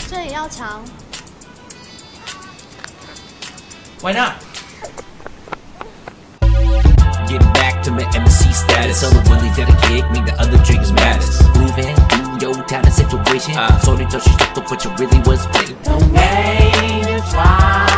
这也要抢？ Why not? Getting back to my MC status. All the willies that I kick make the other drinkers matters. Moving through your kind of situation. Sorry, touch you, but you really was playing. Don't game, it's why.